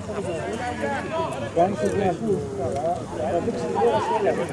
Κάνεις το διαβού, θα δείξει την ώρα στο έλεγχο.